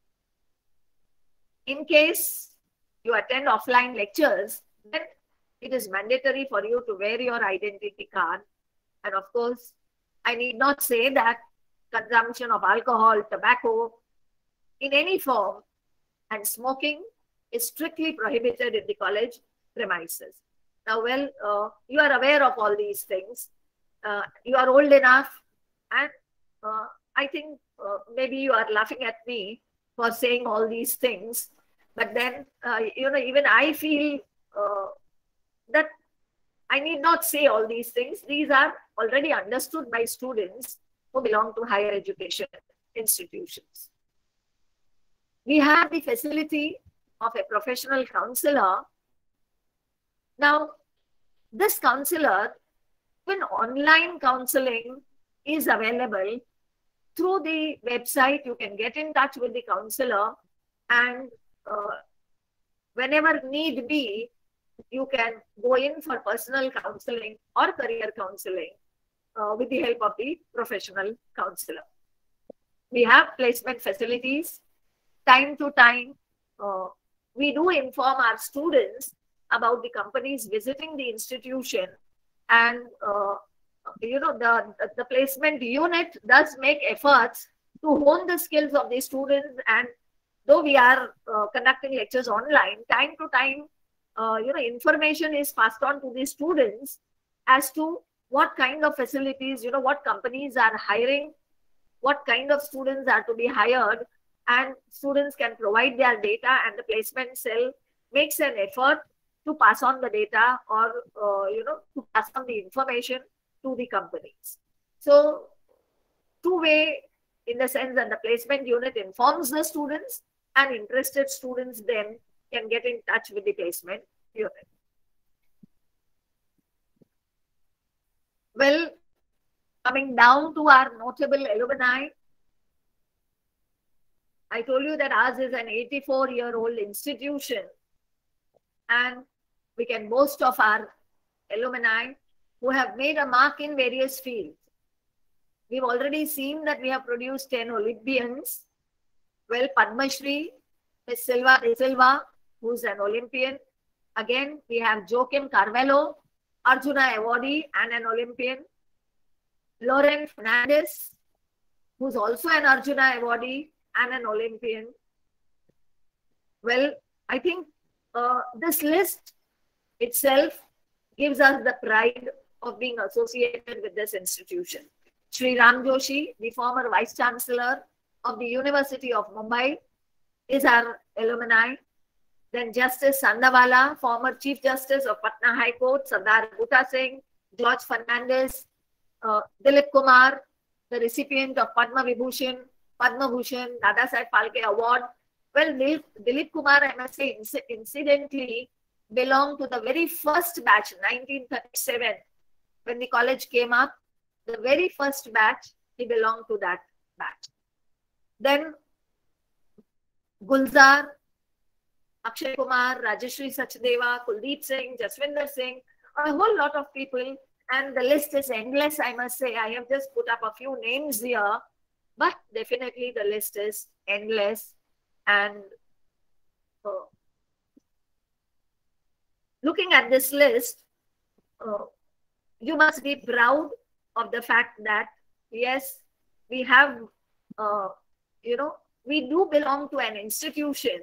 in case you attend offline lectures, then it is mandatory for you to wear your identity card. And of course, I need not say that consumption of alcohol, tobacco in any form, and smoking is strictly prohibited in the college premises. Now, well, uh, you are aware of all these things. Uh, you are old enough, and uh, I think uh, maybe you are laughing at me, for saying all these things. But then, uh, you know, even I feel uh, that I need not say all these things. These are already understood by students who belong to higher education institutions. We have the facility of a professional counselor. Now, this counselor, even online counseling is available through the website. You can get in touch with the counselor, and uh, whenever need be, you can go in for personal counseling or career counseling uh, with the help of the professional counselor. We have placement facilities. Time to time, uh, we do inform our students about the companies visiting the institution, and uh, you know, the, the placement unit does make efforts to hone the skills of the students. And though we are uh, conducting lectures online, time to time, uh, you know, information is passed on to the students as to what kind of facilities, you know, what companies are hiring, what kind of students are to be hired, and students can provide their data, and the placement cell makes an effort to pass on the data, or, uh, you know, to pass on the information to the companies. So, two-way, in the sense that the placement unit informs the students, and interested students then can get in touch with the placement unit. Well, coming down to our notable alumni, I told you that ours is an eighty-four year old institution, and we can boast of our alumni who have made a mark in various fields. We've already seen that we have produced ten Olympians. Well, Padma Shri, Miz Silva De Silva, who's an Olympian. Again, we have Joaquim Carvalho, Arjuna awardee and an Olympian. Lauren Fernandez, who's also an Arjuna awardee and an Olympian. Well, I think uh, this list itself gives us the pride of being associated with this institution. Shri Ram Joshi, the former Vice Chancellor of the University of Mumbai, is our alumni. Then Justice Sandawala, former Chief Justice of Patna High Court, Sardar Bhuta Singh, George Fernandez, uh, Dilip Kumar, the recipient of Padma Vibhushan, Padma Bhushan, Dada Saheb Phalke Award. Well, Dilip, Dilip Kumar, I must say, inc incidentally, belonged to the very first batch, nineteen thirty-seven, when the college came up. The very first batch, he belonged to that batch. Then Gulzar, Akshay Kumar, Rajeshri Sachdeva, Kuldeep Singh, Jaswinder Singh, a whole lot of people, and the list is endless, I must say. I have just put up a few names here, but definitely the list is endless. And uh, looking at this list, uh, you must be proud of the fact that, yes, we have, uh, you know, we do belong to an institution,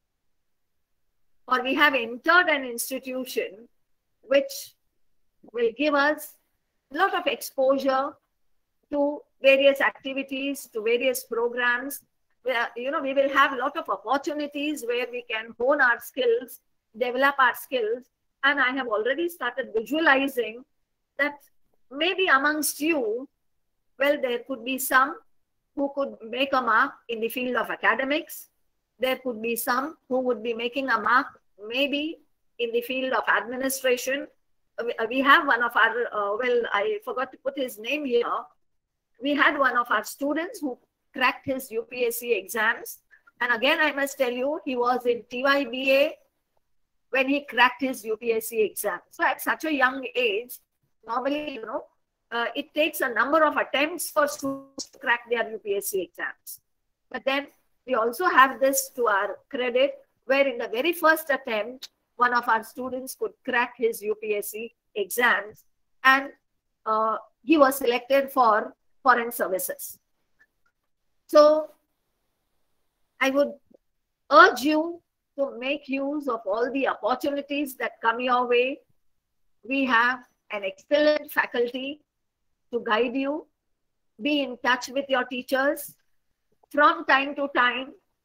or we have entered an institution which will give us a lot of exposure to various activities, to various programs, where, you know, we will have a lot of opportunities where we can hone our skills, develop our skills. And I have already started visualizing that maybe amongst you, well, there could be some who could make a mark in the field of academics. There could be some who would be making a mark maybe in the field of administration. We have one of our, uh, well, I forgot to put his name here. We had one of our students who cracked his U P S C exams. And again, I must tell you, he was in T Y B A when he cracked his U P S C exam. So at such a young age, normally, you know, uh, it takes a number of attempts for students to crack their U P S C exams. But then we also have this to our credit, where in the very first attempt, one of our students could crack his U P S C exams, and uh, he was selected for foreign services. So I would urge you to make use of all the opportunities that come your way. We have an excellent faculty to guide you. Be in touch with your teachers. From time to time,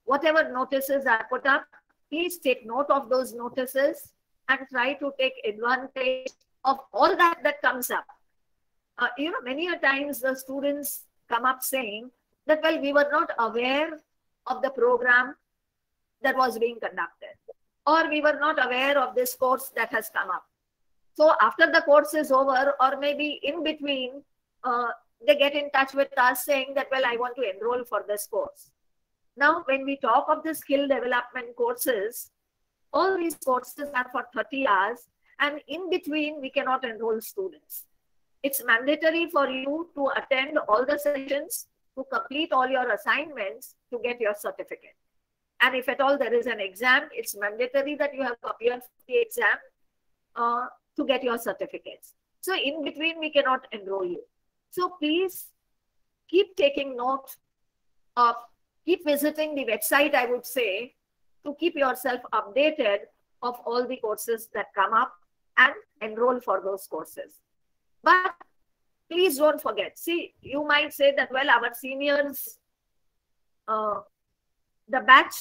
whatever notices are put up, please take note of those notices and try to take advantage of all that that comes up. Uh, you know, many a times the students come up saying that, well, we were not aware of the program that was being conducted, or we were not aware of this course that has come up. So after the course is over, or maybe in between, uh, they get in touch with us saying that, well, I want to enroll for this course. Now, when we talk of the skill development courses, all these courses are for thirty hours, and in between, we cannot enroll students. It's mandatory for you to attend all the sessions, to complete all your assignments, to get your certificate. And if at all there is an exam, it's mandatory that you have appeared for the exam uh, to get your certificates. So in between, we cannot enroll you. So please keep taking note of, keep visiting the website, I would say, to keep yourself updated of all the courses that come up and enroll for those courses. But please don't forget. See, you might say that, well, our seniors, uh, the batch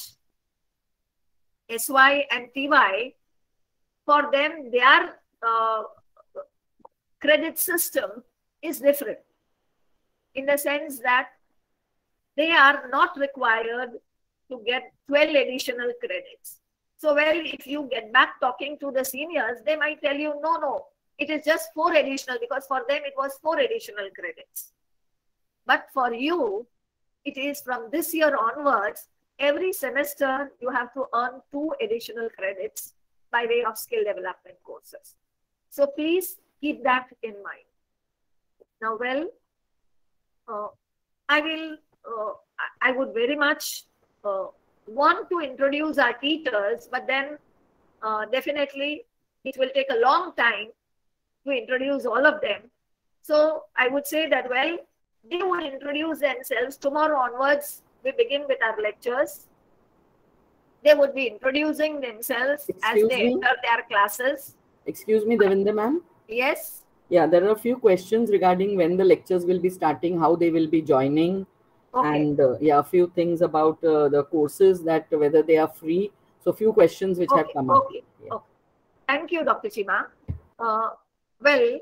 S Y and T Y, for them, their uh, credit system is different, in the sense that they are not required to get twelve additional credits. So, well, if you get back talking to the seniors, they might tell you, no, no, it is just four additional, because for them it was four additional credits. But for you, it is from this year onwards, every semester you have to earn two additional credits by way of skill development courses. So please keep that in mind. Now, well, uh, I will, uh, I would very much uh, want to introduce our teachers, but then uh, definitely it will take a long time to introduce all of them. So I would say that, well, they will introduce themselves. Tomorrow onwards, we begin with our lectures. They would be introducing themselves Excuse as they me? enter their classes. Excuse me, Devendra ma'am. Yes. Yeah, there are a few questions regarding when the lectures will be starting, how they will be joining, Okay. and uh, yeah, a few things about uh, the courses, that whether they are free. So, few questions which have Okay. come up. Okay. Yeah. Okay. Thank you, Doctor Chima. Uh, well,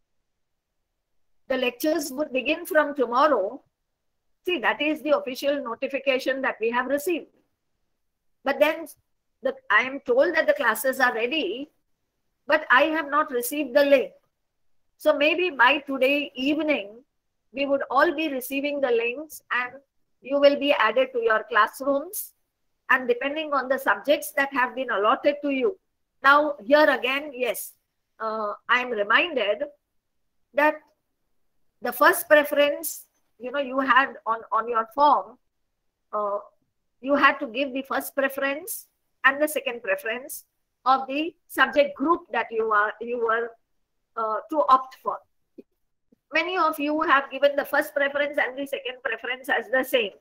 the lectures would begin from tomorrow. See, that is the official notification that we have received. But then the, I am told that the classes are ready, but I have not received the link. So maybe by today evening, we would all be receiving the links, and you will be added to your classrooms, and depending on the subjects that have been allotted to you. Now, here again, yes, uh, I am reminded that the first preference, you know, you had on, on your form, uh, you had to give the first preference and the second preference of the subject group that you are you were uh, to opt for. Many of you have given the first preference and the second preference as the same.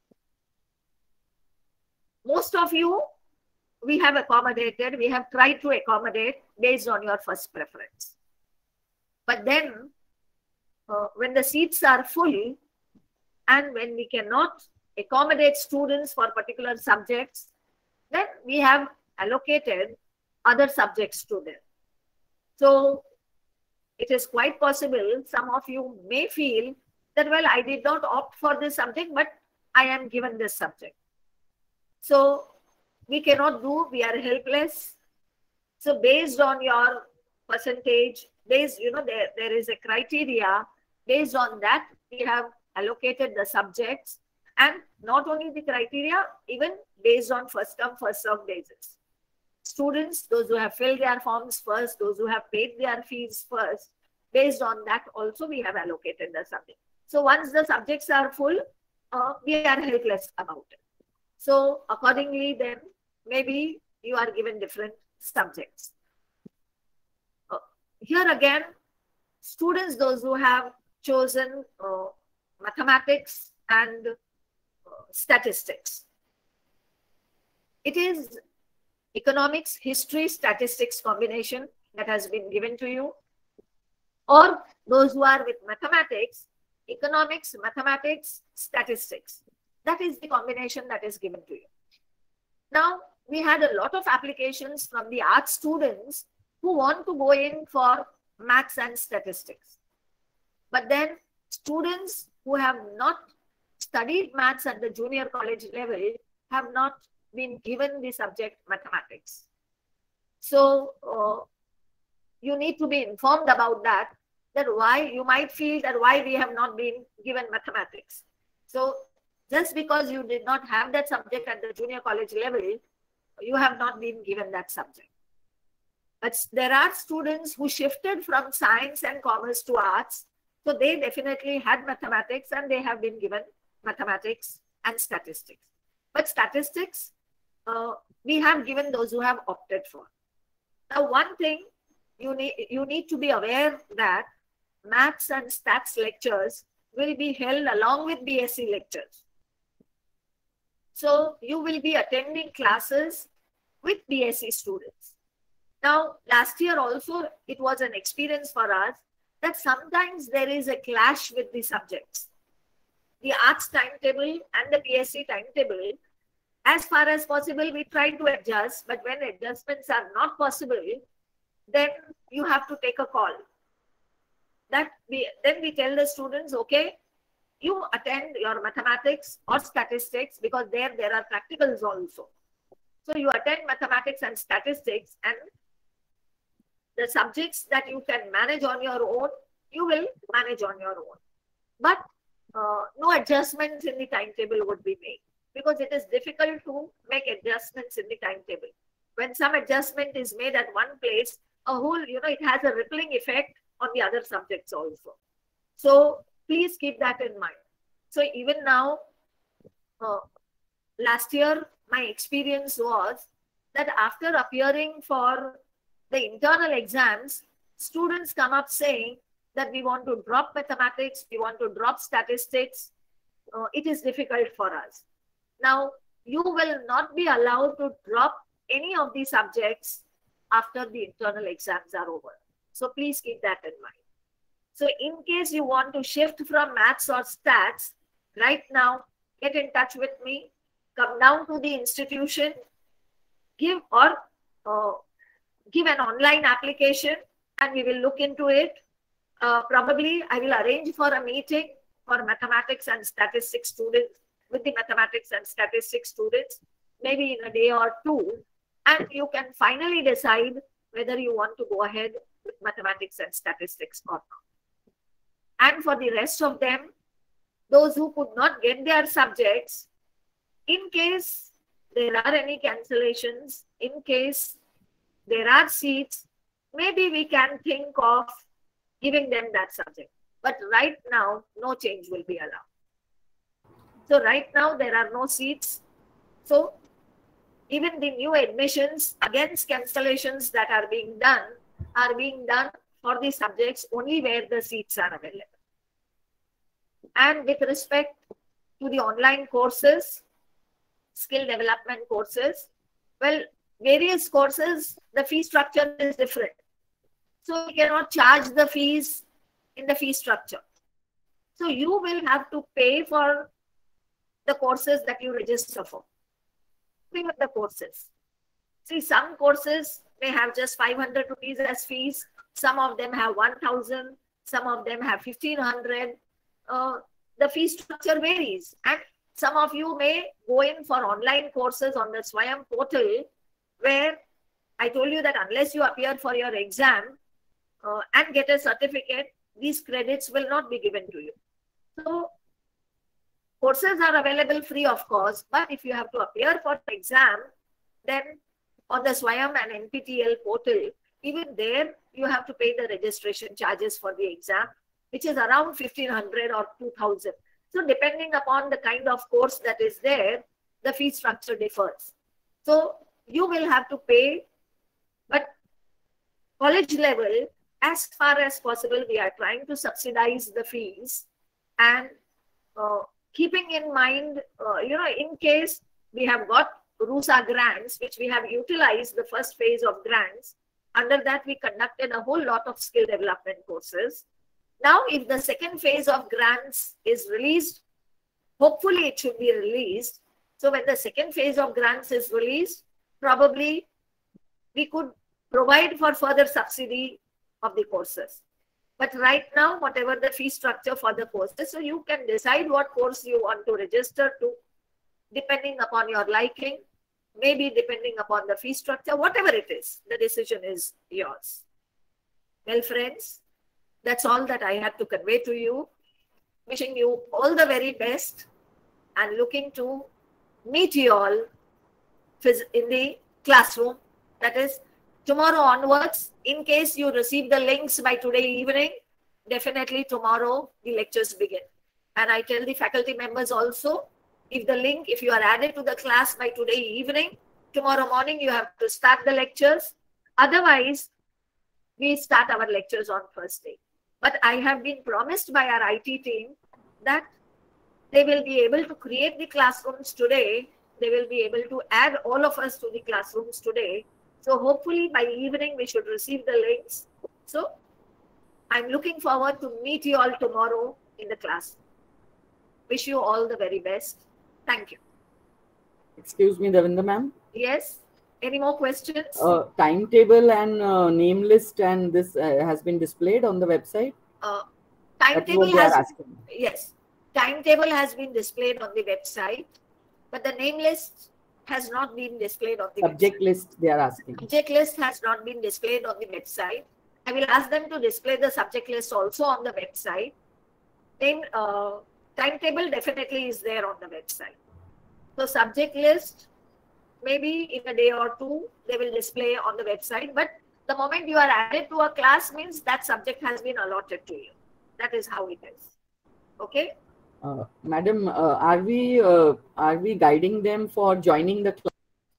Most of you, we have accommodated, we have tried to accommodate based on your first preference. But then, uh, when the seats are full and when we cannot accommodate students for particular subjects, then we have allocated other subjects to them. So it is quite possible some of you may feel that, well, I did not opt for this subject, but I am given this subject. So we cannot do, we are helpless. So based on your percentage, based, you know, there, there is a criteria, based on that, we have allocated the subjects, and not only the criteria, even based on first come, first served basis. Students, those who have filled their forms first, those who have paid their fees first, based on that also we have allocated the subject. So once the subjects are full, uh, we are helpless about it. So accordingly, then maybe you are given different subjects. Uh, here again, students, those who have chosen uh, mathematics and uh, statistics. It is economics, history, statistics combination that has been given to you. Or those who are with mathematics, economics, mathematics, statistics. That is the combination that is given to you. Now, we had a lot of applications from the art students who want to go in for maths and statistics. But then students who have not studied maths at the junior college level have not been given the subject mathematics. So uh, you need to be informed about that, that why you might feel that why we have not been given mathematics. So just because you did not have that subject at the junior college level, you have not been given that subject. But there are students who shifted from science and commerce to arts. So they definitely had mathematics and they have been given mathematics and statistics. But statistics, uh, we have given those who have opted for. Now, one thing you need, you need to be aware that maths and stats lectures will be held along with B S c lectures. So you will be attending classes with B S c students. Now, last year also, it was an experience for us that sometimes there is a clash with the subjects. The arts timetable and the B S c timetable, as far as possible, we try to adjust, but when adjustments are not possible, then you have to take a call. That we, then we tell the students, okay, you attend your mathematics or statistics because there, there are practicals also. So you attend mathematics and statistics, and the subjects that you can manage on your own, you will manage on your own. But uh, no adjustments in the timetable would be made because it is difficult to make adjustments in the timetable. When some adjustment is made at one place, a whole, you know, it has a rippling effect on the other subjects also. So please keep that in mind. So even now, uh, last year, my experience was that after appearing for the internal exams, students come up saying that we want to drop mathematics, we want to drop statistics. Uh, it is difficult for us. Now, you will not be allowed to drop any of the subjects after the internal exams are over. So please keep that in mind. So in case you want to shift from maths or stats, right now, get in touch with me, come down to the institution, give or uh, give an online application and we will look into it. Uh, probably I will arrange for a meeting for mathematics and statistics students with the mathematics and statistics students, maybe in a day or two, and you can finally decide whether you want to go ahead with mathematics and statistics or not. And for the rest of them, those who could not get their subjects, in case there are any cancellations, in case there are seats, maybe we can think of giving them that subject. But right now, no change will be allowed. So right now, there are no seats. So even the new admissions against cancellations that are being done are being done for the subjects only where the seats are available. And with respect to the online courses, skill development courses, well, various courses, the fee structure is different. So you cannot charge the fees in the fee structure. So you will have to pay for the courses that you register for. Pay for the courses. See, some courses may have just five hundred rupees as fees. Some of them have one thousand. Some of them have fifteen hundred. Uh, the fee structure varies. And some of you may go in for online courses on the Swayam portal, where I told you that unless you appear for your exam uh, and get a certificate, these credits will not be given to you. So courses are available free of cost, but if you have to appear for the exam, then on the Swayam and N P T E L portal, even there you have to pay the registration charges for the exam, which is around fifteen hundred or two thousand. So depending upon the kind of course that is there, the fee structure differs. So you will have to pay, but college level, as far as possible, we are trying to subsidize the fees and uh, keeping in mind, uh, you know, in case we have got RUSA grants, which we have utilized the first phase of grants, under that we conducted a whole lot of skill development courses. Now, if the second phase of grants is released, hopefully it should be released. So when the second phase of grants is released, probably we could provide for further subsidy of the courses. But right now, whatever the fee structure for the courses, so you can decide what course you want to register to, depending upon your liking, maybe depending upon the fee structure, whatever it is, the decision is yours. Well, friends, that's all that I had to convey to you. Wishing you all the very best and looking to meet you all in the classroom. That is, tomorrow onwards, in case you receive the links by today evening, definitely tomorrow the lectures begin. And I tell the faculty members also, if the link, if you are added to the class by today evening, tomorrow morning you have to start the lectures. Otherwise, we start our lectures on first day. But I have been promised by our I T team that they will be able to create the classrooms today. They will be able to add all of us to the classrooms today. So hopefully by evening we should receive the links. So I'm looking forward to meet you all tomorrow in the class. Wish you all the very best. Thank you. Excuse me, Davinder ma'am. Yes. Any more questions? Uh, timetable and uh, name list and this uh, has been displayed on the website? Uh, That's timetable what they are has, asking. yes, timetable has been displayed on the website, but the name list has not been displayed on the Subject website. list they are asking. Subject list has not been displayed on the website. I will ask them to display the subject list also on the website. Name, uh, timetable definitely is there on the website. So subject list, maybe in a day or two, they will display on the website. But the moment you are added to a class means that subject has been allotted to you. That is how it is. Okay. Uh, Madam, uh, are we uh, are we guiding them for joining the class?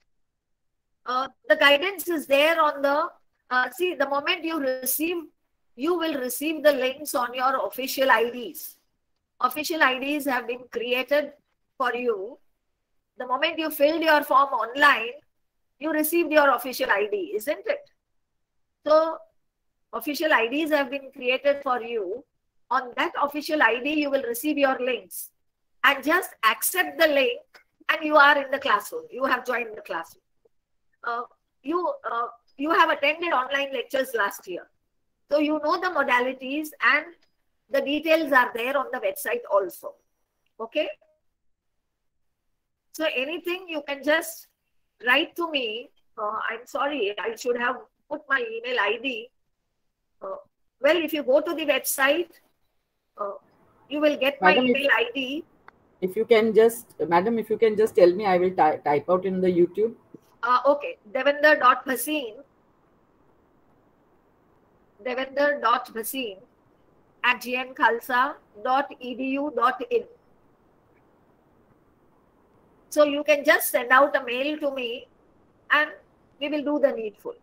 Uh, the guidance is there on the. Uh, see, the moment you receive, you will receive the links on your official I Ds. Official I Ds have been created for you. The moment you filled your form online, you received your official I D, isn't it? So, official I Ds have been created for you. On that official I D, you will receive your links. And just accept the link and you are in the classroom. You have joined the classroom. Uh, you, uh, you have attended online lectures last year. So, you know the modalities and the details are there on the website also. Okay? So anything you can just write to me. Uh, I'm sorry, I should have put my email I D. Uh, well, if you go to the website, uh, you will get my Madam, email if, I D. If you can just, Madam, if you can just tell me, I will ty type out in the YouTube. Uh, okay, Devinder dot Bhasin. Devinder dot Bhasin at g n khalsa dot e d u dot in. So you can just send out a mail to me and we will do the needful.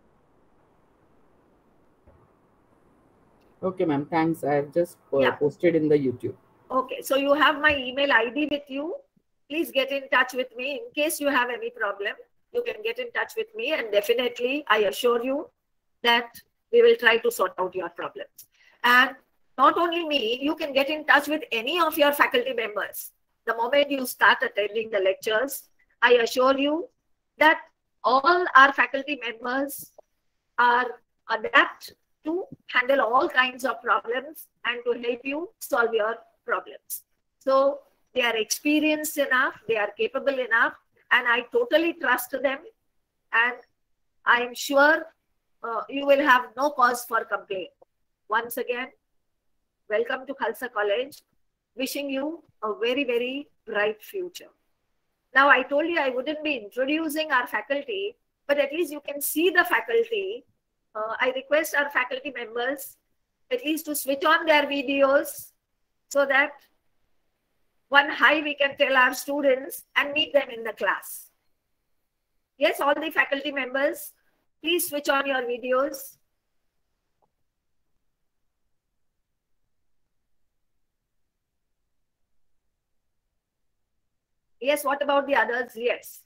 Okay, ma'am. Thanks. I have just uh, Yeah. posted in the YouTube. Okay, so you have my email I D with you. Please get in touch with me. In case you have any problem, you can get in touch with me and definitely I assure you that we will try to sort out your problems. And not only me, you can get in touch with any of your faculty members. The moment you start attending the lectures, I assure you that all our faculty members are adept to handle all kinds of problems and to help you solve your problems. So they are experienced enough, they are capable enough, and I totally trust them. And I am sure uh, you will have no cause for complaint. Once again, welcome to Khalsa College. Wishing you a very, very bright future. Now, I told you I wouldn't be introducing our faculty, but at least you can see the faculty. Uh, I request our faculty members at least to switch on their videos so that one hi we can tell our students and meet them in the class. Yes, all the faculty members, please switch on your videos. Yes, what about the others? Yes.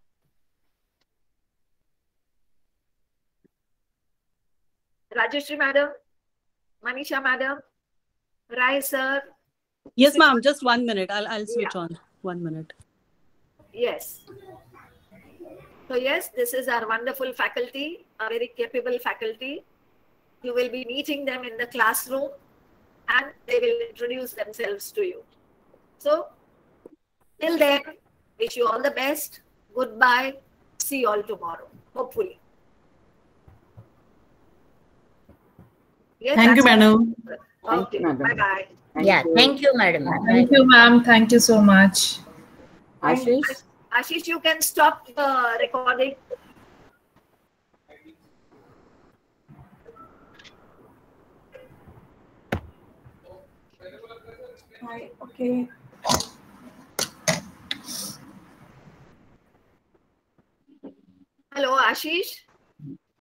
Rajeshri madam, Manisha madam, Rai sir. Yes, ma'am. Just one minute. I'll I'll switch Yeah. on. One minute. Yes. So yes, this is our wonderful faculty, a very capable faculty. You will be meeting them in the classroom and they will introduce themselves to you. So till then, wish you all the best. Goodbye. See you all tomorrow, hopefully. Yes, Thank you, that's- madam. Thank Okay, you, madam. bye-bye. Thank Yeah, you. thank you, madam. Thank you, ma'am. Thank you so much. Ashish? Ashish, you can stop the recording. Hi, okay. Hello, Ashish.